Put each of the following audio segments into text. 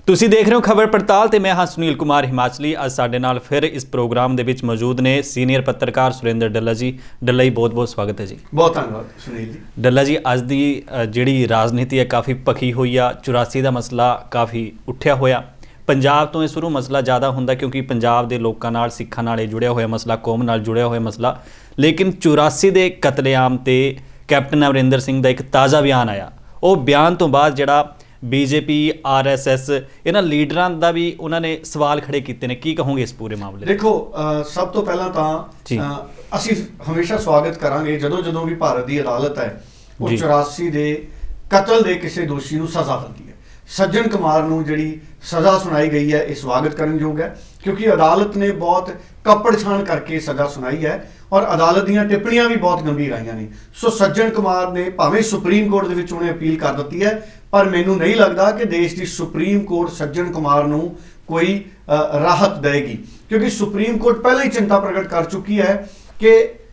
ਤੁਸੀਂ ਦੇਖ ਰਹੇ ਹੋ ਖਬਰ ਪੜਤਾਲ ਤੇ ਮੈਂ ਹਾਂ ਸੁਨੀਲ ਕੁਮਾਰ ਹਿਮਾਚਲੀ। ਅੱਜ ਸਾਡੇ ਨਾਲ ਫਿਰ ਇਸ ਪ੍ਰੋਗਰਾਮ ਦੇ ਵਿੱਚ ਮੌਜੂਦ ਨੇ ਸੀਨੀਅਰ ਪੱਤਰਕਾਰ ਸੁਰਿੰਦਰ ਡੱਲਾ ਜੀ। ਡੱਲਾ ਜੀ ਬਹੁਤ-ਬਹੁਤ ਸਵਾਗਤ ਹੈ ਜੀ। ਬਹੁਤ ਧੰਨਵਾਦ ਸੁਨੀਲ ਜੀ। ਡੱਲਾ ਜੀ, ਅੱਜ ਦੀ ਜਿਹੜੀ ਰਾਜਨੀਤੀ ਹੈ ਕਾਫੀ ਭਖੀ ਹੋਈ ਆ। 84 ਦਾ ਮਸਲਾ ਕਾਫੀ ਉੱਠਿਆ ਹੋਇਆ। ਪੰਜਾਬ ਤੋਂ ਇਹ ਸ਼ੁਰੂ ਮਸਲਾ ਜ਼ਿਆਦਾ ਹੁੰਦਾ ਕਿਉਂਕਿ ਪੰਜਾਬ ਦੇ ਲੋਕਾਂ ਨਾਲ, ਸਿੱਖਾਂ ਨਾਲ ਇਹ ਜੁੜਿਆ ਹੋਇਆ ਮਸਲਾ, ਕੌਮ ਨਾਲ ਜੁੜਿਆ ਹੋਇਆ ਮਸਲਾ। ਲੇਕਿਨ 84 ਦੇ ਕਤਲੇਆਮ ਤੇ ਕੈਪਟਨ ਅਮਰਿੰਦਰ ਸਿੰਘ ਦਾ ਇੱਕ ਤਾਜ਼ਾ ਬਿਆਨ ਆਇਆ। ਉਹ ਬਿਆਨ ਤੋਂ ਬਾਅਦ ਜਿਹੜਾ बीजेपी RSS इन्हां लीडरां दा भी उन्होंने सवाल खड़े किए ने। की कहोगे इस पूरे मामले? देखो, सब तो पहला तो असीं हमेशा स्वागत करांगे जदों भी भारत की अदालत है वो 84 के कतल के किसी दोषी नूं सज़ा दिंदी है। सज्जन कुमार नूं जिहड़ी सज़ा सुनाई गई है ये स्वागत करन योग है क्योंकि अदालत ने बहुत कपड़ छाण करके सज़ा सुनाई है और अदालत दीयां टिप्पणियां भी बहुत गंभीर आईयां ने। सो सज्जन कुमार ने भावें सुप्रीम कोर्ट दे विच उन्हें अपील कर दी है पर मैनू नहीं लगता कि देश की सुप्रीम कोर्ट सज्जन कुमार नूं कोई राहत देगी क्योंकि सुप्रीम कोर्ट पहले ही चिंता प्रगट कर चुकी है कि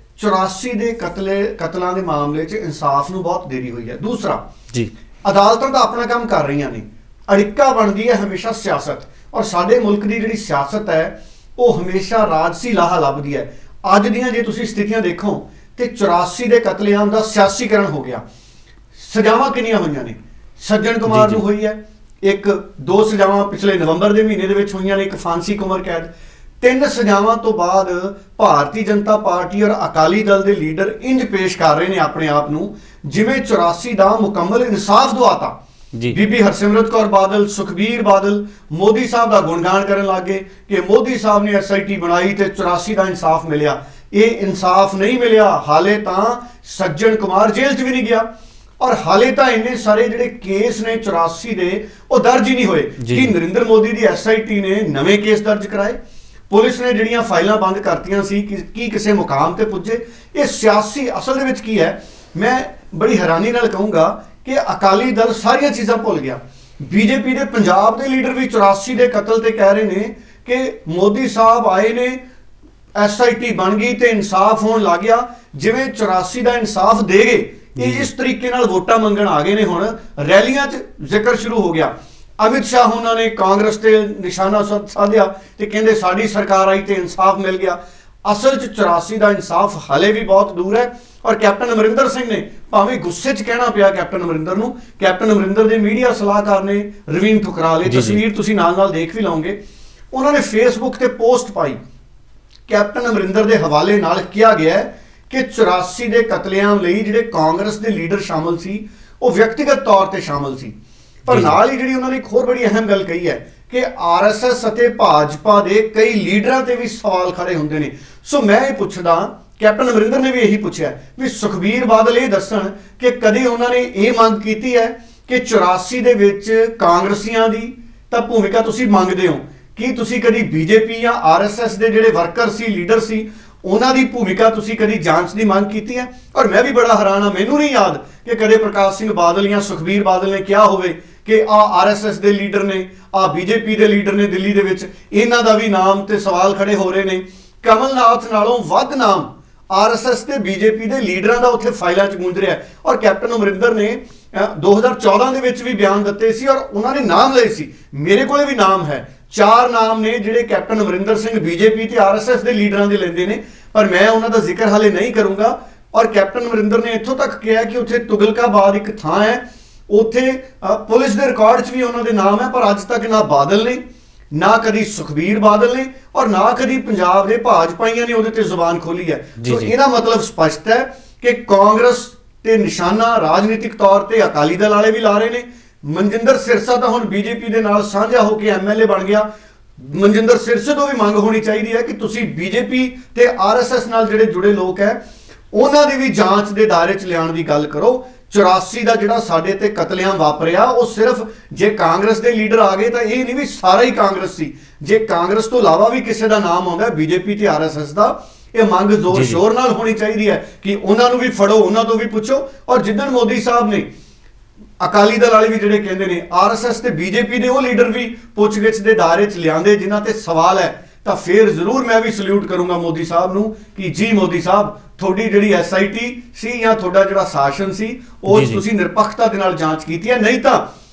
84 के कतलों के मामले च इंसाफ नूं बहुत देरी हुई है। दूसरा जी, अदालतां तां अपना काम कर रही ने, अड़िक्का बनती है हमेशा सियासत और साडे मुल्क की जिहड़ी सियासत है वो हमेशा राजसी लाहा लभदी है। अज दीयां जे तुसीं स्थितियां देखो तो 84 के कतलेआम का सियासीकरण हो गया। सजावां किन्नियां होईयां ने? सज्जन कुमार नूं हुई है एक, 2 सजावां पिछले नवंबर के महीने दे विच होईयां ने, एक फांसी उमर कैद। 3 सजावां तो बाद भारतीय जनता पार्टी और अकाली दल के लीडर इंज पेश कर रहे हैं अपने आप नूं जिवें 84 का मुकम्मल इंसाफ दुआता। बीबी हरसिमरत कौर बादल, सुखबीर बादल मोदी साहब का गुणगान करन लग गए कि मोदी साहब ने SIT बनाई तो 84 का इंसाफ मिलिया। ये इंसाफ नहीं मिलिया, हाले तां सज्जन कुमार जेल च भी नहीं गया और हाले तो इन्ने सारे जिहड़े केस ने 84 के वो दर्ज ही नहीं हुए कि नरेंद्र मोदी की SIT ने नवे केस दर्ज कराए, पुलिस ने जिहड़ियां फाइलां बंद करतियां सी कि किसी मुकाम ते पुजे। ये सियासी असल दे विच की है, मैं बड़ी हैरानी नाल कहूँगा कि अकाली दल सारियां चीज़ां भुल गया। बीजेपी के पंजाब के लीडर भी 84 के कतल ते कह रहे हैं कि मोदी साहब आए ने, SIT बन गई तो इंसाफ होने लग गया, जिवें 84 का इंसाफ दे गए इस तरीके नाल वोटां मंगण आ गए ने। हुण रैलियां च जिक्र शुरू हो गया। अमित शाह उन्होंने कांग्रेस ते निशाना साधिया ते कहंदे साडी सरकार आई तो इंसाफ मिल गया। असल च 84 का इंसाफ हाले भी बहुत दूर है और कैप्टन अमरिंदर सिंह ने भावें गुस्से च कहना पिया कैप्टन अमरिंदर नूं, कैप्टन अमरिंदर के मीडिया सलाहकार ने रवीन ठुकराल, तस्वीर तुसीं नाल देख भी लओगे, उन्होंने फेसबुक ते पोस्ट पाई कैप्टन अमरिंदर के हवाले नाल किया गया है कि 84 के कतलेआम लई जिहड़े कांग्रेस के लीडर शामिल सी वो व्यक्तिगत तौर पर शामिल सी। पर नाल ही जिहड़ी उन्होंने एक होर बड़ी अहम गल कही है कि RSS अते भाजपा के कई लीडरां ते भी सवाल खड़े हुंदे ने। सो मैं ये पुछदा, कैप्टन अमरिंदर ने भी यही पूछा भी सुखबीर बादल ये दस्सण कि कदे उन्होंने ये मंग की है कि 84 दे विच कांग्रेसियां दी तां भूमिका तुसीं मंगदे हो कि तुसीं कदी BJP या RSS के जिहड़े वर्कर सी, लीडर सी, उन्हां दी भूमिका तुसीं कदी जांच की मांग की है? और मैं भी बड़ा हैरान हाँ, मैनूं नहीं याद कि कदे प्रकाश सिंह बादल या सुखबीर बादल ने क्या होवे कि RSS के लीडर ने, BJP के लीडर ने दिल्ली दे विच इन्हां दा भी नाम ते सवाल खड़े हो रहे हैं। कमलनाथ नालों वध नाम RSS ते BJP के लीडरां दा उत्थे फाइलां च गूंज रहा है। और कैप्टन अमरिंदर ने 2014 दे विच भी बयान दिते सी और उन्होंने नाम लए सी, मेरे कोले भी नाम है, 4 नाम ने जिहड़े कैप्टन अमरिंदर सिंह BJP ते RSS के लीडरां दे लैंदे ने, पर मैं उन्हां दा जिक्र हाले नहीं करूँगा। और कैप्टन अमरिंदर ने इत्थों तक कहा कि उत्थे तुगलकाबाद एक थां है, उत्थे पुलिस के रिकॉर्ड च भी उन्होंने नाम है, पर अज तक ना बादल ने, ना कदी सुखबीर बादल ने और ना कदी पंजाब के भाजपाइयां ने उहदे ते जुबान खोली है। तो इहदा मतलब स्पष्ट है कि कांग्रेस ते निशाना राजनीतिक तौर पर अकाली दल वाले भी ला रहे हैं। मनजिंदर सिरसा तो हुण BJP के नाल साझा होकर MLA बन गया। मनजिंदर सिरसे तो भी मंग होनी चाहिए है कि तुसीं BJP ते RSS नाल जिहड़े जुड़े लोग है उन्हां दी भी जांच के दायरे च लियाउण दी गल करो। 84 का जिहड़ा साडे ते कतलेआम वापरिया वो सिर्फ जे कांग्रेस के लीडर आ गए तो ये नहीं भी सारा ही कांग्रेस सी, जे कांग्रेस तो इलावा भी किसी का नाम आउंदा BJP ते RSS का, ये मंग जोर शोर नाल होनी चाहिए है कि उन्होंने भी फड़ो, उन्होंने तो भी पूछो। और जिदन मोदी साहब ने अकाली दल वाले भी जिहड़े कहंदे ने RSS ते BJP के वो लीडर भी पुछगिछ के दायरे च लियाते जिन्हां ते सवाल है, तो फिर जरूर मैं भी सल्यूट करूँगा मोदी साहब नूं कि जी मोदी साहब थोड़ी जिहड़ी SIT सी या थोड़ा जिहड़ा शासन सी वो तुसीं निरपक्षता दे नाल जांच कीती है, नहीं तो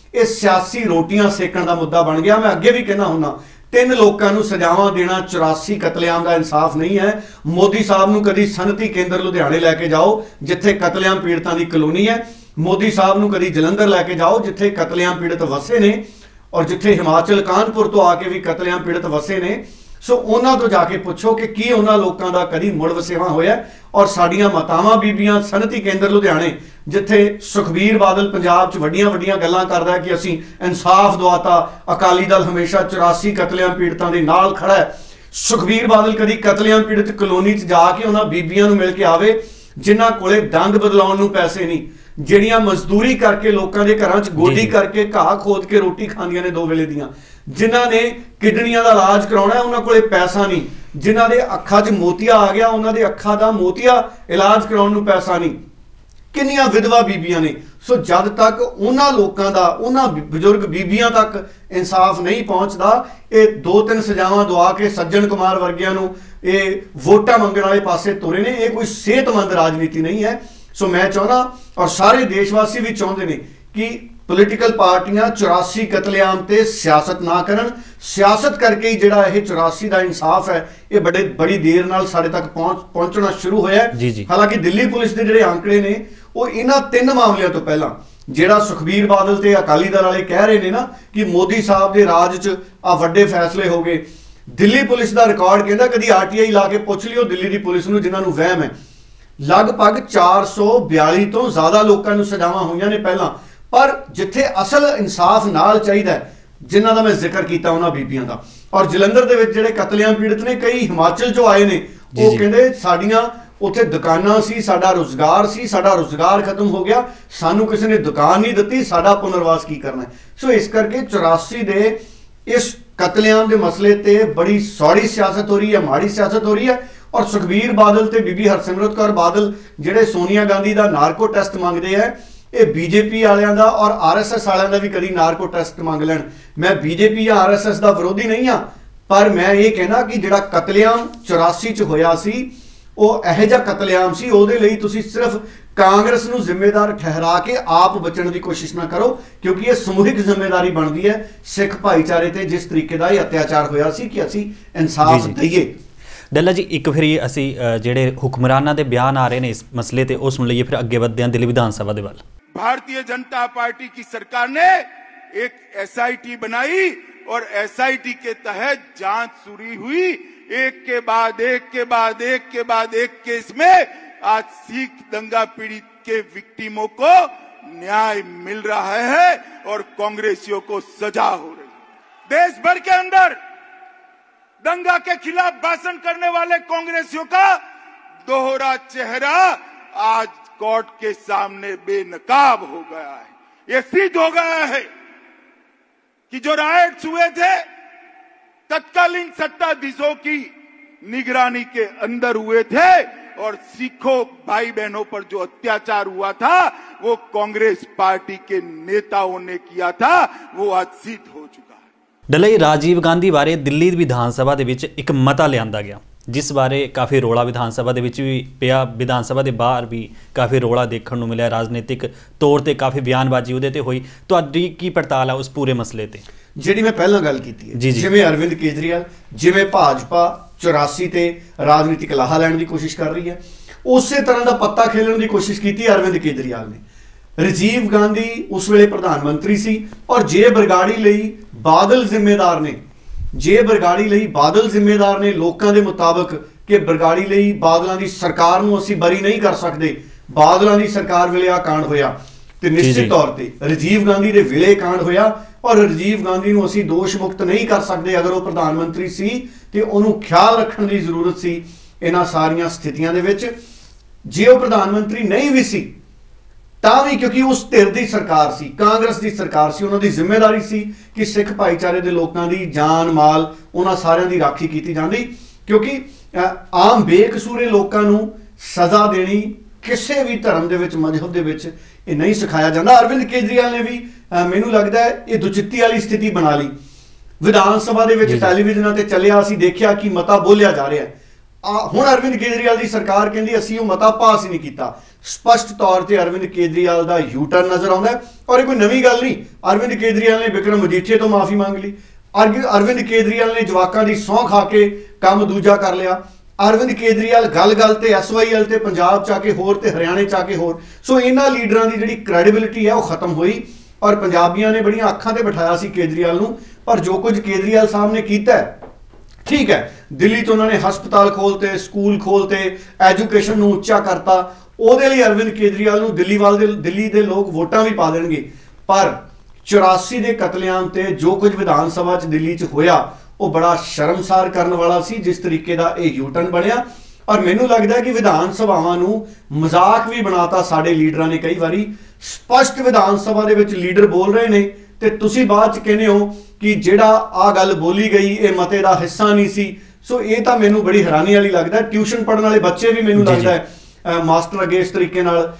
ਇਹ ਸਿਆਸੀ ਰੋਟੀਆਂ ਸੇਕਣ ਦਾ ਮੁੱਦਾ ਬਣ ਗਿਆ। ਮੈਂ ਅੱਗੇ ਵੀ ਕਹਿਣਾ ਹੁੰਨਾ, 3 ਲੋਕਾਂ ਨੂੰ ਸਜ਼ਾਵਾਂ ਦੇਣਾ 84 ਕਤਲੇਆਮ ਦਾ ਇਨਸਾਫ ਨਹੀਂ ਹੈ। ਮੋਦੀ ਸਾਹਿਬ ਨੂੰ ਕਦੀ ਸਨਅਤੀ ਕੇਂਦਰ ਲੁਧਿਆਣੇ ਲੈ ਕੇ ਜਾਓ ਜਿੱਥੇ ਕਤਲੇਆਮ ਪੀੜਤਾਂ ਦੀ ਕਲੋਨੀ ਹੈ। ਮੋਦੀ ਸਾਹਿਬ ਨੂੰ ਕਦੀ ਜਲੰਧਰ ਲੈ ਕੇ ਜਾਓ ਜਿੱਥੇ ਕਤਲੇਆਮ ਪੀੜਤ ਵਸੇ ਨੇ, ਔਰ ਜਿੱਥੇ ਹਿਮਾਚਲ ਕਾਨਪੁਰ ਤੋਂ ਆ ਕੇ ਵੀ ਕਤਲੇਆਮ ਪੀੜਤ ਵਸੇ ਨੇ। ਸੋ ਉਹਨਾਂ ਤੋਂ ਜਾ ਕੇ ਪੁੱਛੋ ਕਿ ਕੀ ਉਹਨਾਂ ਲੋਕਾਂ ਦਾ ਕਦੀ ਮੁੜ ਵਸੇਵਾ ਹੋਇਆ। ਔਰ ਸਾਡੀਆਂ ਮਾਤਾਵਾਂ ਬੀਬੀਆਂ ਸਨਅਤੀ ਕੇਂਦਰ ਲੁਧਿਆਣੇ ਜਿੱਥੇ ਸੁਖਬੀਰ ਬਾਦਲ ਪੰਜਾਬ 'ਚ ਵੱਡੀਆਂ ਵੱਡੀਆਂ ਗੱਲਾਂ ਕਰਦਾ ਕਿ ਅਸੀਂ ਇਨਸਾਫ ਦਵਾਤਾ, ਅਕਾਲੀ ਦਲ ਹਮੇਸ਼ਾ 84 ਕਤਲੇਆਮ ਪੀੜਤਾਂ ਦੇ ਨਾਲ ਖੜਾ ਹੈ। ਸੁਖਬੀਰ ਬਾਦਲ ਕਦੀ ਕਤਲੇਆਮ ਪੀੜਤ ਕਲੋਨੀ 'ਚ ਜਾ ਕੇ ਉਹਨਾਂ ਬੀਬੀਆਂ ਨੂੰ ਮਿਲ ਕੇ ਆਵੇ ਜਿਨ੍ਹਾਂ ਕੋਲੇ ਦੰਦ ਬਦਲਾਉਣ ਨੂੰ ਪੈਸੇ ਨਹੀਂ, ਜਿਹੜੀਆਂ ਮਜ਼ਦੂਰੀ ਕਰਕੇ ਲੋਕਾਂ ਦੇ ਘਰਾਂ 'ਚ ਗੋਡੀ ਕਰਕੇ ਘਾਹ ਖੋਦ ਕੇ ਰੋਟੀ ਖਾਂਦੀਆਂ ਨੇ 2 ਵੇਲੇ ਦੀਆਂ, ਜਿਨ੍ਹਾਂ ਨੇ ਕਿਡਨੀਆਂ ਦਾ ਇਲਾਜ ਕਰਾਉਣਾ ਉਹਨਾਂ ਕੋਲੇ ਪੈਸਾ ਨਹੀਂ, ਜਿਨ੍ਹਾਂ ਦੇ ਅੱਖਾਂ 'ਚ ਮੋਤੀਆ ਆ ਗਿਆ ਉਹਨਾਂ ਦੇ ਅੱਖਾਂ ਦਾ ਮੋਤੀਆ ਇਲਾਜ ਕਰਾਉਣ ਨੂੰ ਪੈਸਾ ਨਹੀਂ। ਕਿੰਨੀਆਂ ਵਿਧਵਾ ਬੀਬੀਆਂ ਨੇ। ਸੋ ਜਦ ਤੱਕ ਉਹਨਾਂ ਲੋਕਾਂ ਦਾ, ਉਹਨਾਂ ਬਜ਼ੁਰਗ ਬੀਬੀਆਂ ਤੱਕ ਇਨਸਾਫ ਨਹੀਂ ਪਹੁੰਚਦਾ, ਇਹ 2-3 ਸਜ਼ਾਵਾਂ ਦਵਾ ਕੇ ਸੱਜਣ ਕੁਮਾਰ ਵਰਗਿਆਂ ਨੂੰ ਇਹ ਵੋਟਾਂ ਮੰਗਣ ਵਾਲੇ ਪਾਸੇ ਤੁਰੇ ਨੇ। ਇਹ ਕੋਈ ਸਿਹਤਮੰਦ ਰਾਜਨੀਤੀ ਨਹੀਂ ਹੈ। ਸੋ ਮੈਂ ਚਾਹੁੰਦਾ ਔਰ ਸਾਰੇ ਦੇਸ਼ਵਾਸੀ ਵੀ ਚਾਹੁੰਦੇ ਨੇ ਕਿ ਪੋਲੀਟੀਕਲ ਪਾਰਟੀਆਂ 84 ਕਤਲੇਆਮ ਤੇ ਸਿਆਸਤ ਨਾ ਕਰਨ। ਸਿਆਸਤ ਕਰਕੇ ਹੀ ਜਿਹੜਾ ਇਹ 84 ਦਾ ਇਨਸਾਫ ਹੈ ਇਹ ਬੜੀ ਦੇਰ ਨਾਲ ਸਾਡੇ ਤੱਕ ਪਹੁੰਚਣਾ ਸ਼ੁਰੂ ਹੋਇਆ ਹੈ। ਹਾਲਾਂਕਿ ਦਿੱਲੀ ਪੁਲਿਸ ਦੇ ਜਿਹੜੇ ਆંકੜੇ ਨੇ ਉਹ ਇਹਨਾਂ 3 ਮਾਮਲਿਆਂ ਤੋਂ ਪਹਿਲਾਂ, ਜਿਹੜਾ ਸੁਖਬੀਰ ਬਾਦਲ ਤੇ ਅਕਾਲੀ ਦਲ ਵਾਲੇ ਕਹਿ ਰਹੇ ਨੇ ਨਾ ਕਿ ਮੋਦੀ ਸਾਹਿਬ ਦੇ ਰਾਜ 'ਚ ਆ ਵੱਡੇ ਫੈਸਲੇ ਹੋ ਗਏ, ਦਿੱਲੀ ਪੁਲਿਸ ਦਾ ਰਿਕਾਰਡ ਕਹਿੰਦਾ, ਕਦੀ RTI ਲਾ ਕੇ ਪੁੱਛ ਲਿਓ ਦਿੱਲੀ ਦੀ ਪੁਲਿਸ ਨੂੰ ਜਿਨ੍ਹਾਂ ਨੂੰ ਵਹਿਮ ਹੈ, ਲਗਭਗ 442 ਤੋਂ ਜ਼ਿਆਦਾ ਲੋਕਾਂ ਨੂੰ ਸਜ਼ਾਵਾਂ ਹੋਈਆਂ ਨੇ ਪਹਿਲਾਂ। ਪਰ ਜਿੱਥੇ ਅਸਲ ਇਨਸਾਫ ਨਾਲ ਚਾਹੀਦਾ, ਜਿਨ੍ਹਾਂ ਦਾ ਮੈਂ ਜ਼ਿਕਰ ਕੀਤਾ ਉਹਨਾਂ ਬੀਬੀਆਂ ਦਾ। ਔਰ ਜਲੰਧਰ ਦੇ ਵਿੱਚ ਜਿਹੜੇ ਕਤਲੇਆਮ ਪੀੜਤ ਨੇ ਕਈ ਹਿਮਾਚਲ 'ਚੋਂ ਆਏ ਨੇ, ਉਹ ਕਹਿੰਦੇ ਸਾਡੀਆਂ ਉੱਥੇ ਦੁਕਾਨਾਂ ਸੀ, ਸਾਡਾ ਰੁਜ਼ਗਾਰ ਸੀ, ਸਾਡਾ ਰੁਜ਼ਗਾਰ ਖਤਮ ਹੋ ਗਿਆ, ਸਾਨੂੰ ਕਿਸੇ ਨੇ ਦੁਕਾਨ ਨਹੀਂ ਦਿੱਤੀ, ਸਾਡਾ ਪੁਨਰਵਾਸ ਕੀ ਕਰਨਾ ਹੈ। ਸੋ ਇਸ ਕਰਕੇ 84 ਦੇ ਇਸ ਕਤਲੇਆਮ ਦੇ ਮਸਲੇ ਤੇ ਬੜੀ ਸੌੜੀ ਸਿਆਸਤ ਹੋ ਰਹੀ ਹੈ, ਮਾੜੀ ਸਿਆਸਤ ਹੋ ਰਹੀ ਹੈ। ਔਰ ਸੁਖਬੀਰ ਬਾਦਲ ਤੇ ਬੀਬੀ ਹਰਸਿਮਰਤ ਕੌਰ ਬਾਦਲ ਜਿਹੜੇ ਸੋਨੀਆ ਗਾਂਧੀ ਦਾ ਨਾਰਕੋ ਟੈਸਟ ਮੰਗਦੇ ਆ, ਇਹ BJP ਵਾਲਿਆਂ ਦਾ ਔਰ RSS ਵਾਲਿਆਂ ਦਾ ਵੀ ਕਦੀ ਨਾਰਕੋ ਟੈਸਟ ਮੰਗ ਲੈਣ। ਮੈਂ BJP ਜਾਂ RSS ਦਾ ਵਿਰੋਧੀ ਨਹੀਂ ਹਾਂ, ਪਰ ਮੈਂ ਇਹ ਕਹਿਣਾ ਕਿ ਜਿਹੜਾ ਕਤਲੇਆਮ 84 'ਚ ਹੋਇਆ ਸੀ ਉਹ ਇਹੋ ਜਿਹਾ ਕਤਲੇਆਮ ਸੀ, ਉਹਦੇ ਲਈ ਤੁਸੀਂ ਸਿਰਫ ਕਾਂਗਰਸ ਨੂੰ ਜ਼ਿੰਮੇਦਾਰ ਠਹਿਰਾ ਕੇ ਆਪ ਬਚਣ ਦੀ ਕੋਸ਼ਿਸ਼ ਨਾ ਕਰੋ, ਕਿਉਂਕਿ ਇਹ ਸਮੂਹਿਕ ਜ਼ਿੰਮੇਵਾਰੀ ਬਣਦੀ ਹੈ ਸਿੱਖ ਭਾਈਚਾਰੇ ਤੇ ਜਿਸ ਤਰੀਕੇ ਦਾ ਇਹ ਅਤਿਆਚਾਰ ਹੋਇਆ ਸੀ ਕਿ ਅਸੀਂ ਇਨਸਾਫ ਦਈਏ। ਡੱਲਾ ਜੀ, ਇੱਕ ਫਿਰ ਅਸੀਂ ਜਿਹੜੇ ਹੁਕਮਰਾਨਾਂ ਦੇ ਬਿਆਨ ਆ ਰਹੇ ਨੇ ਇਸ ਮਸਲੇ ਤੇ ਉਹ ਸੁਣ ਲਈਏ, ਫਿਰ ਅੱਗੇ ਵਧਦੇ ਹਾਂ ਦਿੱਲੀ ਵਿਧਾਨ ਸਭਾ ਦੇ ਵੱਲ। भारतीय जनता पार्टी की सरकार ने एक SIT बनाई और SIT के तहत जांच शुरू हुई। एक के बाद एक के बाद एक के बाद एक केस में आज सिख दंगा पीड़ित के विक्टिमों को न्याय मिल रहा है और कांग्रेसियों को सजा हो रही है। देश भर के अंदर दंगा के खिलाफ भाषण करने वाले कांग्रेसियों का दोहरा चेहरा आज कोर्ट के सामने बेनकाब हो गया है। यह सिद्ध हो गया है कि जो राइट्स हुए थे तत्कालीन सत्ताधीशों की निगरानी के अंदर हुए थे और सिखों भाई बहनों पर जो अत्याचार हुआ था वो कांग्रेस पार्टी के नेताओं ने किया था, वो आज सिद्ध हो चुका है। डल्ला, राजीव गांधी बारे दिल्ली विधान सभा दे विच एक मता लियांदा गया जिस बारे काफ़ी रोला विधान सभा दे विच भी पिया, विधान सभा के बाहर भी काफ़ी रोला देखने को मिला, राजनीतिक तौर पर काफ़ी बयानबाजी उहदे ते होई। तुहाडी की पड़ताल है उस पूरे मसले ते? जिहड़ी मैं पहला गल कीती है, जिवें अरविंद केजरीवाल, जिवें भाजपा 84 ते राजनीतिक लाहा लैण की कोशिश कर रही है, उस तरह का पत्ता खेलण की कोशिश की अरविंद केजरीवाल ने। राजीव गांधी उस वेले प्रधानमंत्री सी और जे बरगाड़ी लई बादल जिम्मेदार ने, जे बरगाड़ी लई बादल जिम्मेदार ने लोगों के मुताबिक कि बरगाड़ी लई बादलों की सरकार नूं असीं बरी नहीं कर सकते, बादलों की सरकार वेले आ कांड होया ते निश्चित तौर पर राजीव गांधी के वेले कांड होया और राजीव गांधी नूं असीं दोष मुक्त नहीं कर सकते। अगर वो प्रधानमंत्री सी ते उहनूं ख्याल रखण की जरूरत सी इन्हां सारियां स्थितियां दे विच। जे वो प्रधानमंत्री नहीं भी सी ਤਾਂ ਵੀ क्योंकि उस धिर की सरकार सी, कांग्रेस की सरकार सी, उन्होंने जिम्मेदारी सी कि सिख भाईचारे के लोगों की जान माल उन्होंने सारिਆਂ की राखी की जाती, क्योंकि आम बेकसूरे लोगों को सज़ा देनी किसी भी धर्म के मजहब के नहीं सिखाया जाता। अरविंद केजरीवाल ने भी मैनू लगता है ये दुचित्ती वाली स्थिति बना ली। विधान सभा के टैलीविजन से चलिया, असीं देखिया कि मता बोलिया जा रहा है। हुण अरविंद केजरीवाल की सरकार कहती असीं वो मता पास ही नहीं किया। ਸਪਸ਼ਟ ਤੌਰ ਤੇ ਅਰਵਿੰਦ ਕੇਜਰੀਵਾਲ ਦਾ ਯੂ ਟਰਨ ਨਜ਼ਰ ਆਉਂਦਾ ਹੈ। ਔਰ ਇਹ ਕੋਈ ਨਵੀਂ ਗੱਲ ਨਹੀਂ, ਅਰਵਿੰਦ ਕੇਜਰੀਵਾਲ ਨੇ ਵਿਕਰਮ ਮਜੀਠੀਆ ਤੋਂ ਮਾਫੀ ਮੰਗ ਲਈ, ਅਰਵਿੰਦ ਕੇਜਰੀਵਾਲ ਨੇ ਜਵਾਕਾਂ ਦੀ ਸਹੁੰ ਖਾ ਕੇ ਕੰਮ ਦੂਜਾ ਕਰ ਲਿਆ, ਅਰਵਿੰਦ ਕੇਜਰੀਵਾਲ ਗੱਲ ਤੇ SYL ਤੇ ਪੰਜਾਬ ਚ ਆ ਕੇ ਹੋਰ ਤੇ ਹਰਿਆਣੇ ਚ ਆ ਕੇ ਹੋਰ। ਸੋ ਇਹਨਾਂ ਲੀਡਰਾਂ ਦੀ ਜਿਹੜੀ ਕ੍ਰੈਡੀਬਿਲਿਟੀ ਹੈ ਉਹ ਖਤਮ ਹੋਈ ਔਰ ਪੰਜਾਬੀਆਂ ਨੇ ਬੜੀਆਂ ਅੱਖਾਂ ਤੇ ਬਿਠਾਇਆ ਸੀ ਕੇਜਰੀਵਾਲ ਨੂੰ। ਪਰ ਜੋ ਕੁਝ ਕੇਜਰੀਵਾਲ ਸਾਹਿਬ ਨੇ ਕੀਤਾ ਠੀਕ ਹੈ, ਦਿੱਲੀ 'ਚ ਉਹਨਾਂ ਨੇ ਹਸਪਤਾਲ ਖੋਲ੍ਹਤੇ, ਸਕੂਲ ਖੋਲ੍ਹਤੇ, ਐਜੂਕੇਸ਼ਨ ਨੂੰ ਉੱਚਾ ਕਰਤਾ, ਉਹਦੇ ਲਈ ਅਰਵਿੰਦ ਕੇਜਰੀਵਾਲ ਨੂੰ ਦਿੱਲੀ ਦੇ ਲੋਕ ਵੋਟਾਂ ਵੀ ਪਾ ਦੇਣਗੇ। ਪਰ 84 ਦੇ ਕਤਲੇਆਮ ਤੇ ਜੋ ਕੁਝ ਵਿਧਾਨ ਸਭਾ 'ਚ ਦਿੱਲੀ 'ਚ ਹੋਇਆ ਉਹ ਬੜਾ ਸ਼ਰਮਸਾਰ ਕਰਨ ਵਾਲਾ ਸੀ, ਜਿਸ ਤਰੀਕੇ ਦਾ ਇਹ ਯੂ ਟਰਨ ਬਣਿਆ। ਔਰ ਮੈਨੂੰ ਲੱਗਦਾ ਕਿ ਵਿਧਾਨ ਸਭਾਵਾਂ ਨੂੰ ਮਜ਼ਾਕ ਵੀ ਬਣਾਤਾ ਸਾਡੇ ਲੀਡਰਾਂ ਨੇ ਕਈ ਵਾਰੀ। ਸਪਸ਼ਟ ਵਿਧਾਨ ਸਭਾ ਦੇ ਵਿੱਚ ਲੀਡਰ ਬੋਲ ਰਹੇ ਨੇ ਤੇ ਤੁਸੀਂ ਬਾਅਦ 'ਚ ਕਹਿੰਦੇ ਹੋ ਕਿ ਜਿਹੜਾ ਆ ਗੱਲ ਬੋਲੀ ਗਈ ਇਹ ਮਤੇ ਦਾ ਹਿੱਸਾ ਨਹੀਂ ਸੀ। ਸੋ ਇਹ ਤਾਂ ਮੈਨੂੰ ਬੜੀ ਹੈਰਾਨੀ ਵਾਲੀ ਲੱਗਦਾ। ਟਿਊਸ਼ਨ ਪੜ੍ਹਨ ਵਾਲੇ ਬੱਚੇ ਵੀ ਮੈਨੂੰ ਲੱਗਦਾ ਹੈ ਮਾਸਟਰ ਅੱਗੇ ਇਸ ਤਰੀਕੇ ਨਾਲ